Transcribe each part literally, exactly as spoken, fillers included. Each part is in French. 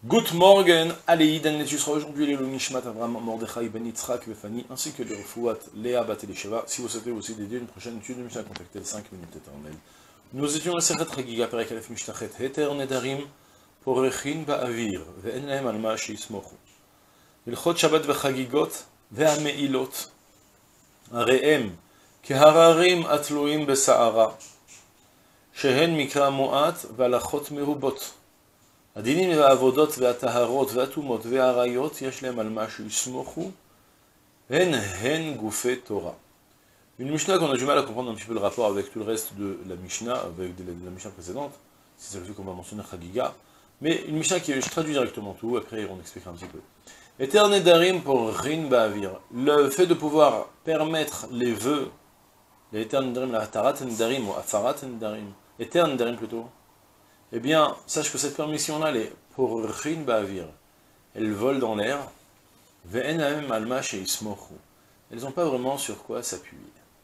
Good morgen, Aleïden, et tu seras aujourd'hui les Nishmat Avram Mordechai Ben Yitzhak Vefani, ainsi que les Refouat Léa Bat Elisheva. Si vous souhaitez aussi dédier une prochaine étude de Mishnah, contactez le cinq minutes éternelles. Nous étions à Sechet Chagiga Perek Alef Mishtachet Heter Nedarim Porechin Ba'avir Ve'en Lahem Alma Sheismochu Ilchot Shabbat Vechagigot Ve'ameilot Areem Kehararim Atluim Besa'ara Shehen Mikra Mu'at Ve'alachot Merubot הדינים והעבודות והטהרות והטומאות והעריות יש להם על מה שיסמוכו הן הן גופי תורה. Une Mishnah qu'on a du mal à comprendre un petit peu le rapport avec tout le reste de la Mishnah, avec de la, de la Mishnah précédente, si c'est le fait qu'on va mentionner Chagiga, mais une Mishnah qui je traduis directement tout, après on expliquera un petit peu. Eter nedarim pour rin ba'avir, le fait de pouvoir permettre les vœux, les eter nedarim, la tarat nedarim ou afarat nedarim, eter nedarim plutôt, eh bien, sache que cette permission-là, elle est pour Rin Ba'avir. Elles volent dans l'air. Ve'en lahem alma sheismochu. Elles n'ont pas vraiment sur quoi s'appuyer.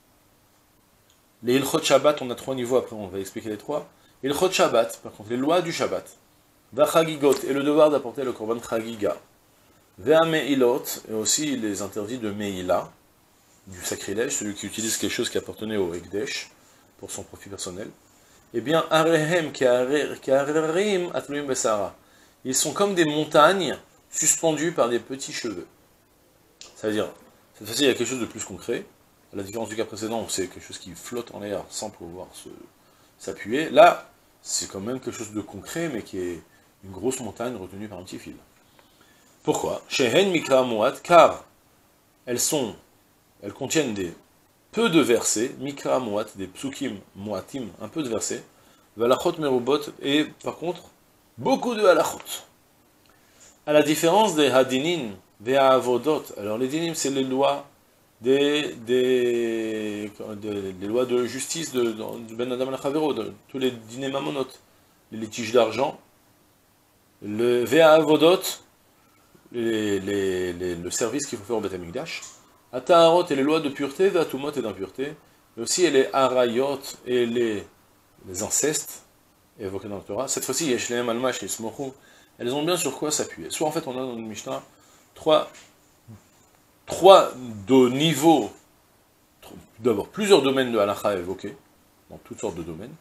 Les Ilchot Shabbat, on a trois niveaux, après on va expliquer les trois. Ilchot Shabbat, par contre, les lois du Shabbat. Ve'chagigot, et le devoir d'apporter le korban chagiga. Ve'ameilot, et aussi les interdits de meila, du sacrilège, celui qui utilise quelque chose qui appartenait au Ekdesh, pour son profit personnel. Eh bien, Arehem Keharerim Atluim Besara. Ils sont comme des montagnes suspendues par des petits cheveux. Ça veut dire, cette fois-ci, il y a quelque chose de plus concret. À la différence du cas précédent, où c'est quelque chose qui flotte en l'air sans pouvoir s'appuyer. Là, c'est quand même quelque chose de concret, mais qui est une grosse montagne retenue par un petit fil. Pourquoi? Shehen Mikra Muat, car elles sont, elles contiennent des peu de versets, mikra muat, des psukim muatim, un peu de versets, valachot merubot, et par contre, beaucoup de halachot. À la différence des hadinin, des avodot, alors les dinim, c'est les lois des, des, des, des lois de justice de, de Ben Adam al-Chavero, de tous les dîners mamonot, les litiges d'argent, le ve'avodot, les, les, les, le service qu'il faut faire au Beth Amikdash, Ataharot et les lois de pureté, Vatumot et d'impureté, mais aussi les Arayot et les, les incestes, évoqués dans le Torah. Cette fois-ci, Yeshleem Almash et Smochu, elles ont bien sur quoi s'appuyer. Soit en fait, on a dans le Mishnah trois, trois de niveaux, d'abord plusieurs domaines de halakha évoqués, dans toutes sortes de domaines,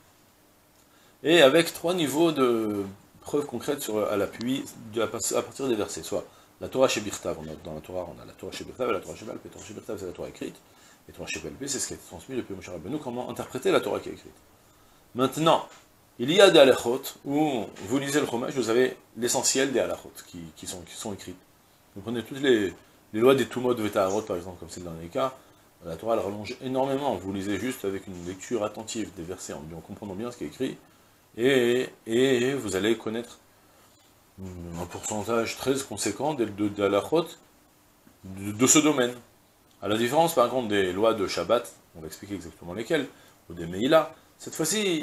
et avec trois niveaux de preuves concrètes sur, à l'appui à partir des versets, soit la Torah chez Birtav, dans la Torah, on a la Torah chez Birtav et la Torah chez Balpé. La Torah chez Birtav, c'est la Torah écrite, et la Torah chez Balpé, c'est ce qui a été transmis depuis Moshe Rabbeinu, comment interpréter la Torah qui est écrite. Maintenant, il y a des halachot, où vous lisez le Chumash, vous avez l'essentiel des halachot qui, qui, sont, qui sont écrites. Vous prenez toutes les, les lois des Tumot de Vetaharot, par exemple, comme c'est dans les cas, la Torah elle rallonge énormément, vous lisez juste avec une lecture attentive des versets, en, en comprenant bien ce qui est écrit, et, et vous allez connaître un pourcentage très conséquent de, de, de halachot de, de ce domaine. À la différence, par contre, des lois de Shabbat, on va expliquer exactement lesquelles, ou des Meïla, cette fois-ci,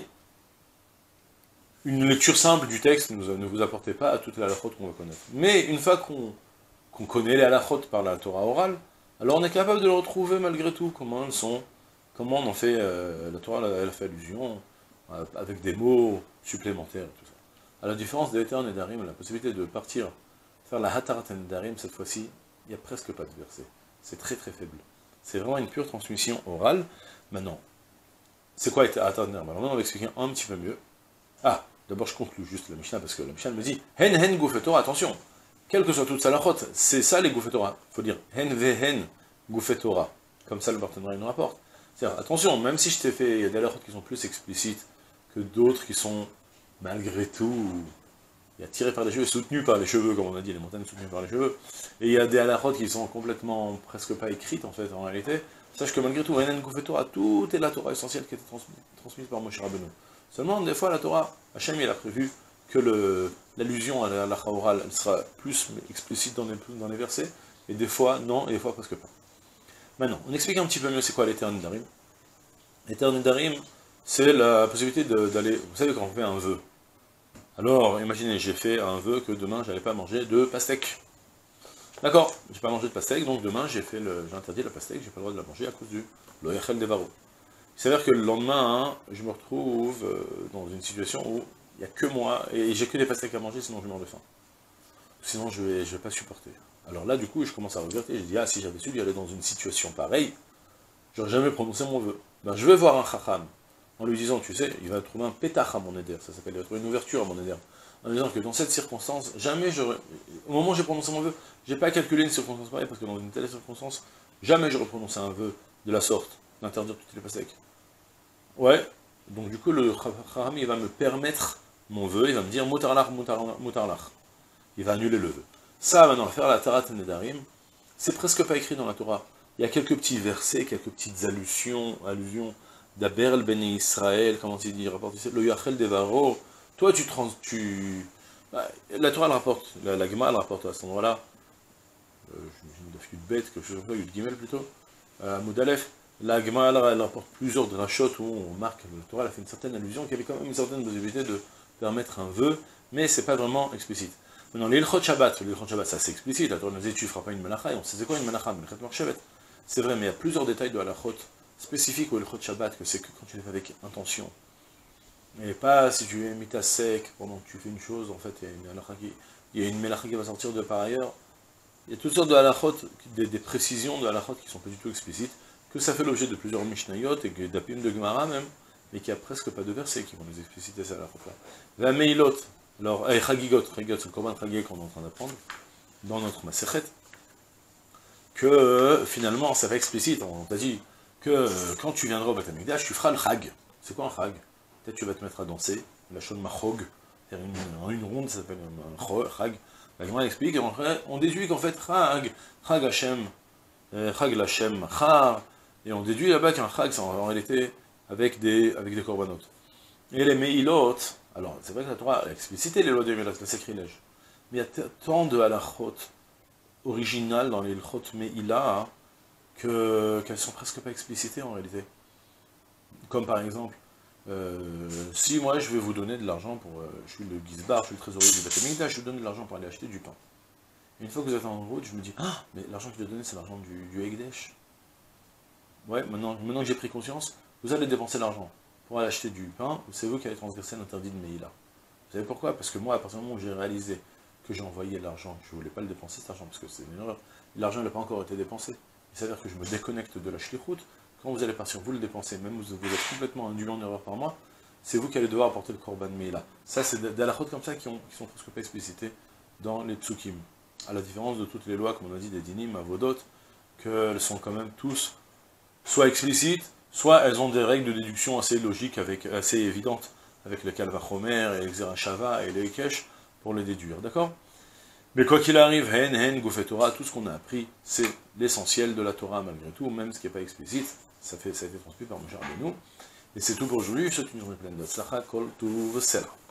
une lecture simple du texte ne vous, ne vous apportez pas à toutes les halachot qu'on va connaître. Mais une fois qu'on qu'on connaît les halachot par la Torah orale, alors on est capable de le retrouver malgré tout, comment elles sont, comment on en fait, euh, la Torah elle a fait allusion, euh, avec des mots supplémentaires et tout ça. À la différence des Eter Nedarim, la possibilité de partir faire la Hatarat Nedarim, cette fois-ci, il n'y a presque pas de verset. C'est très très faible. C'est vraiment une pure transmission orale. Maintenant, c'est quoi Hatarat Nedarim? Alors maintenant, on va expliquer un petit peu mieux. Ah, d'abord je conclue juste la Mishnah, parce que la Mishnah me dit Hen Hen Gufet Torah, attention, quelle que soit toute salachot, c'est ça les Gufet Torah. Il faut dire Hen Vehen Gufet Torah. Comme ça le partenariat nous rapporte. C'est-à-dire, attention, même si je t'ai fait, il y a des halachot qui sont plus explicites que d'autres qui sont malgré tout, il y a tiré par les cheveux, soutenu par les cheveux, comme on a dit, les montagnes soutenues par les cheveux, et il y a des halachot qui sont complètement, presque pas écrites, en fait, en réalité. Sache que malgré tout, tout est la Torah essentielle qui a été transmise, transmise par Moshe Rabbeinu. Seulement, des fois, la Torah, Hachem, il a prévu que l'allusion à la halakha orale, elle sera plus explicite dans les, dans les versets, et des fois, non, et des fois, presque pas. Maintenant, on explique un petit peu mieux c'est quoi l'Eter Nedarim. L'Eter Nedarim, c'est la possibilité d'aller, vous savez quand on fait un vœu. Alors, imaginez, j'ai fait un vœu que demain, j'allais pas manger de pastèque. D'accord, j'ai pas mangé de pastèque, donc demain, j'ai fait le, j'ai interdit la pastèque, j'ai pas le droit de la manger à cause du loyachel devaro. Il s'avère que le lendemain, hein, je me retrouve euh, dans une situation où il n'y a que moi, et j'ai que des pastèques à manger, sinon je meurs de faim. sinon je vais, je vais pas supporter. Alors là, du coup, je commence à regretter, je dis, ah, si j'avais su aller dans une situation pareille, j'aurais jamais prononcé mon vœu. Ben, je vais voir un chacham, en lui disant, tu sais, il va trouver un pétach à mon éder, ça s'appelle, il va trouver une ouverture à mon éder, en disant que dans cette circonstance, jamais j'aurais, au moment où j'ai prononcé mon vœu, j'ai pas calculé une circonstance pareille, parce que dans une telle circonstance, jamais j'aurais prononcé un vœu de la sorte, d'interdire toutes les pasèques. Ouais, donc du coup, le chacham, il va me permettre mon vœu, il va me dire, mutarlach, mutarlach, il va annuler le vœu. Ça, maintenant, faire la Tarat Nedarim, c'est presque pas écrit dans la Torah. Il y a quelques petits versets, quelques petites allusions, allusions d'Aberl Ben Israël, comment il dit, rapporte ici, le Yachel Devaro. Toi, tu trans, tu, bah, la Torah, elle rapporte, la, la Gemara, elle rapporte à cet endroit-là, euh, j'ai une bête, quelque chose comme ça, une Gimel plutôt, euh, Moudalef, la Gemara, elle, elle rapporte plusieurs drachot où on marque, la Torah, elle a fait une certaine allusion, qu'il y avait quand même une certaine possibilité de permettre un vœu, mais c'est pas vraiment explicite. Maintenant, l'Ilchot Shabbat, l'Ilchot Shabbat, ça c'est explicite, la Torah nous dit tu ne feras pas une malacha, et on sait c'est quoi une malacha, Melchet Marchevet. C'est vrai, mais il y a plusieurs détails de halachot spécifiques au Ilchot Shabbat, que c'est que quand tu les fais avec intention. Et pas si tu es mis à sec pendant que tu fais une chose, en fait, il y a une halakha qui, il y a une malacha qui va sortir de par ailleurs. Il y a toutes sortes de halachot, des, des précisions de halachot qui sont pas du tout explicites, que ça fait l'objet de plusieurs mishnayot, et d'apim de Gemara même, mais qui a presque pas de versets qui vont nous expliciter ces halachot-là. La meilot. Alors, eh, Chagigot, Chagigot, c'est le Korban Chagé qu'on est en train d'apprendre, dans notre Masechet, que finalement, ça va explicite, on t'a dit que quand tu viendras au Beth Amikdash, tu feras le Chag. C'est quoi un Chag? Peut-être tu vas te mettre à danser, la Shon Machog, c'est-à-dire une, une ronde, ça s'appelle un Chag. La Gemara explique, et on, on déduit qu'en fait, Chag, Chag Hashem, Chag Lashem Machar, et on déduit là-bas qu'un Chag, c'est en, en réalité avec des, avec des korbanot. Et les Meilot, alors, c'est vrai que la Torah a explicité les lois de Meilot, le sacrilège. Mais il y a tant de halachot originales dans les halachot Meila que qu'elles sont presque pas explicitées en réalité. Comme par exemple, euh, si moi je vais vous donner de l'argent pour... Euh, je suis le Gizbar, je suis le trésorier du Beth Amikdash, je vous donne de l'argent pour aller acheter du pain. Et une fois que vous êtes en route, je me dis, ah, mais l'argent que je dois donner, c'est l'argent du, du Ekdesh. Ouais, maintenant, maintenant que j'ai pris conscience, vous allez dépenser l'argent pour aller acheter du pain, c'est vous qui avez transgressé l'interdit de Meïla. Vous savez pourquoi? Parce que moi, à partir du moment où j'ai réalisé que j'ai envoyé l'argent, je ne voulais pas le dépenser cet argent, parce que c'est une erreur, l'argent n'a pas encore été dépensé. Il s'avère que je me déconnecte de la shlichut. Quand vous allez partir, vous le dépensez, même vous, vous êtes complètement induit en erreur par moi, c'est vous qui allez devoir apporter le korban Meïla. Ça, c'est des halachot comme ça qui, ont, qui sont presque pas explicités dans les psukim. À la différence de toutes les lois, comme on a dit, des dinim, avodot, qu'elles sont quand même tous soit explicites, soit elles ont des règles de déduction assez logiques, avec, assez évidentes, avec le Kalvachomer et le Shava et le Hekesh, pour les déduire, d'accord? Mais quoi qu'il arrive, Hen, Hen, Gouffet Torah, tout ce qu'on a appris, c'est l'essentiel de la Torah malgré tout, même ce qui n'est pas explicite, ça, fait, ça a été transmis par Moshe Rabbeinu. Et c'est tout pour aujourd'hui, je souhaite une journée pleine de tzlacha, kol tuv v'sela.